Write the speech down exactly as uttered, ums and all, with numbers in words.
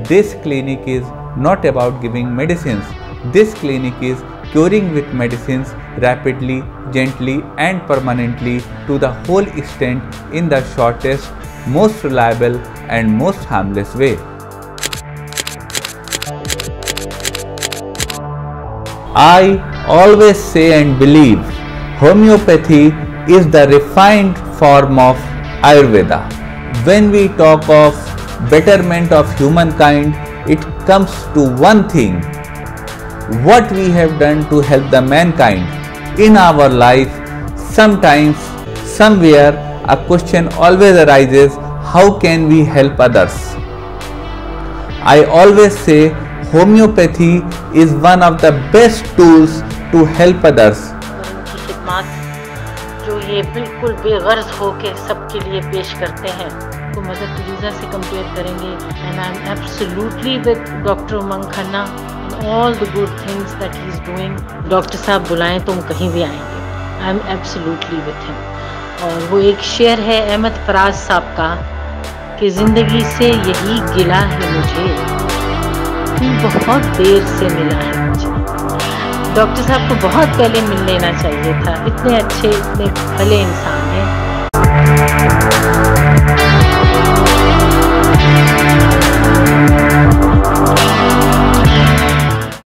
this clinic is not about giving medicines. This clinic is curing with medicines rapidly, gently and permanently to the whole extent in the shortest, most reliable and most harmless way. I always say and believe homeopathy is the refined form of Ayurveda. When we talk of betterment of humankind, it comes to one thing: what we have done to help the mankind in our life. Sometimes, somewhere, a question always arises: how can we help others? I always say homeopathy is one of the best tools to help others. उनकी खिदमत जो ये बिल्कुल बेगर्ज होके सबके लिए पेश करते हैं को मदर टेरेसा से कंपेयर करेंगे. And I am absolutely with doctor Umang Khanna, all the good things that he is doing. Doctor साहब बुलाएं तो हम कहीं भी आएंगे. I am absolutely with him. और वो एक शेर है अहमद फराज साहब का कि ज़िंदगी से यही गिला है मुझे, तू बहुत देर से मिला है मुझे. डॉक्टर साहब को बहुत पहले मिल लेना चाहिए था. इतने अच्छे, इतने भले इंसान हैं.